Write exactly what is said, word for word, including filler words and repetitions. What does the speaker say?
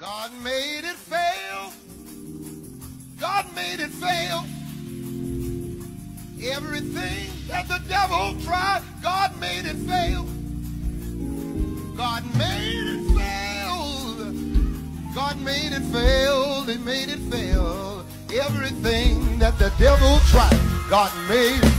God made it fail. God made it fail. Everything that the devil tried, God made it fail. God made it fail. God made it fail. He made it fail. Everything that the devil tried, God made